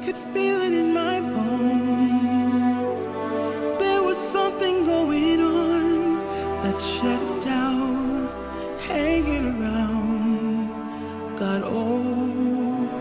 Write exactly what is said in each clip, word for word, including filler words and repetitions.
could feel it in my bones. There was something going on, that shadow of doubt hanging around got old.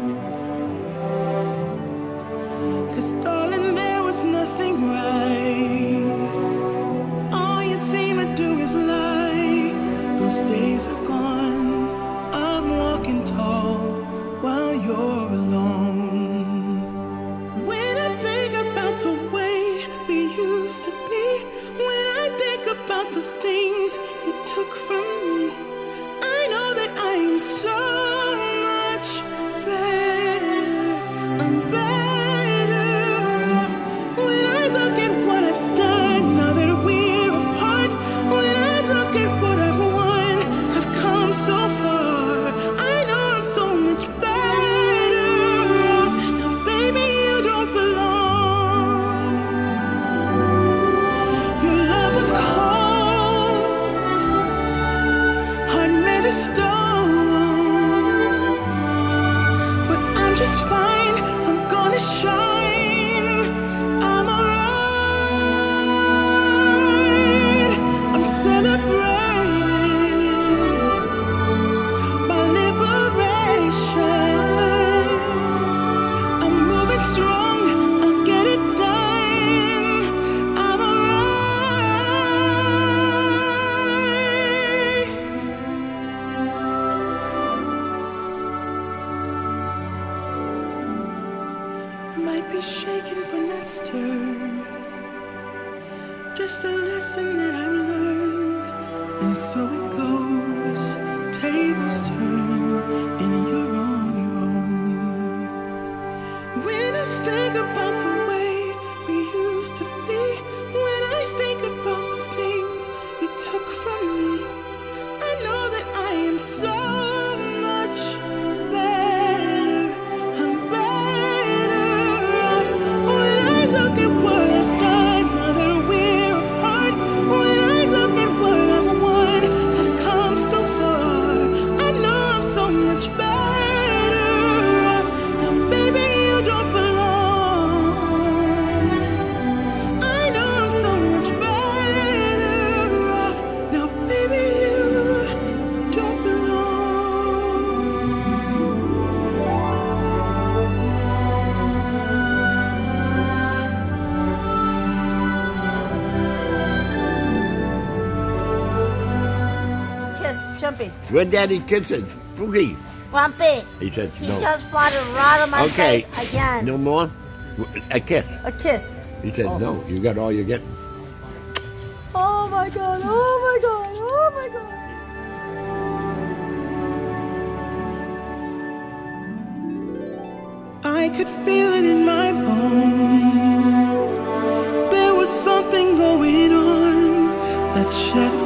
'Cause darling, there was nothing right. All you seem to do is lie. Those days are gone. I'm walking tall while you're alone. When I think about the way we used to be, when I think about the things you took from me, I know that I am so much better. I'm better off. When I look at what I've done now that we're apart, when I look at what I've won, I've come so far. I know I'm so much better off. Now, baby, you don't belong. Your love was cold, heart made of stone. But I'm just fine, I'm gonna shine. I'm alright. I'm celebrating my liberation. I'm moving strong, I'll get it done. I'm alright. Might be shaken but not stirred. Just a lesson that I've learned. And so it goes, tables turn, and you're on your own. When I think about the way we used to be, when I think about the things you took from me, I know that I am so much better. I'm better off. When I look at what I've done now that we're apart, when I look at what I've won, I've come so far. I know I'm so much better off. Now, baby, you don't belong. I know I'm so much better off. Now, baby, you don't belong. Kiss, Jumpy. Where'd Daddy kiss it? Boogie. Grumpy. He said He no. just farted right on my Okay. face again. No more? A kiss. A kiss. He said Oh. no. You got all you're getting. Oh my god, oh my god, oh my god. I could feel it in my bones. There was something going on, that shadow